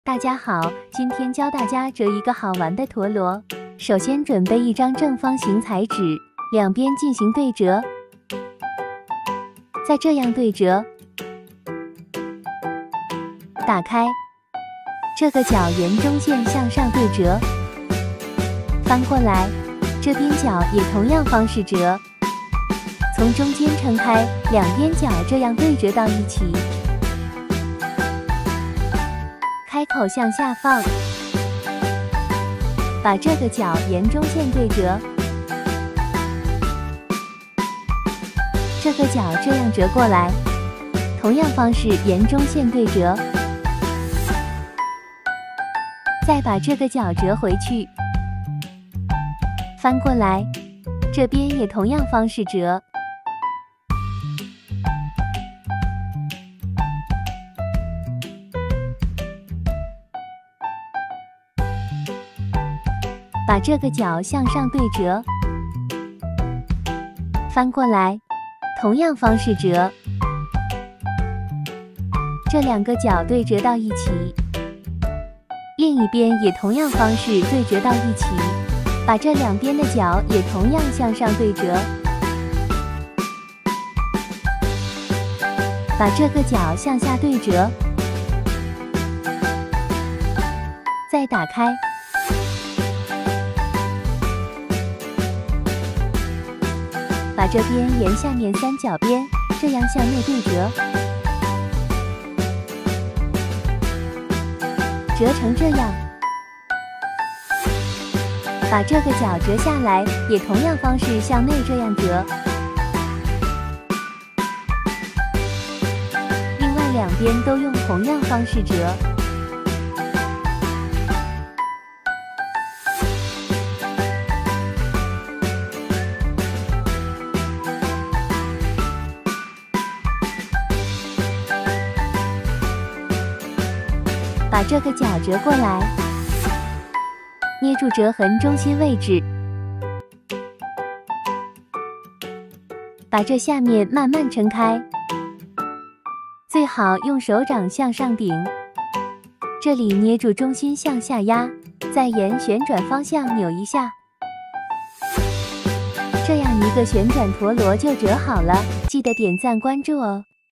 大家好，今天教大家折一个好玩的陀螺。首先准备一张正方形彩纸，两边进行对折，再这样对折，打开，这个角沿中线向上对折，翻过来，这边角也同样方式折，从中间撑开，两边角这样对折到一起。开口向下放，把这个角沿中线对折，这个角这样折过来，同样方式沿中线对折，再把这个角折回去，翻过来，这边也同样方式折。把这个角向上对折，翻过来，同样方式折，这两个角对折到一起，另一边也同样方式对折到一起，把这两边的角也同样向上对折，把这个角向下对折，再打开。把这边沿下面三角边这样向内对折，折成这样。把这个角折下来，也同样方式向内这样折。另外两边都用同样方式折。把这个角折过来，捏住折痕中心位置，把这下面慢慢撑开，最好用手掌向上顶，这里捏住中心向下压，再沿旋转方向扭一下，这样一个旋转陀螺就折好了。记得点赞关注哦。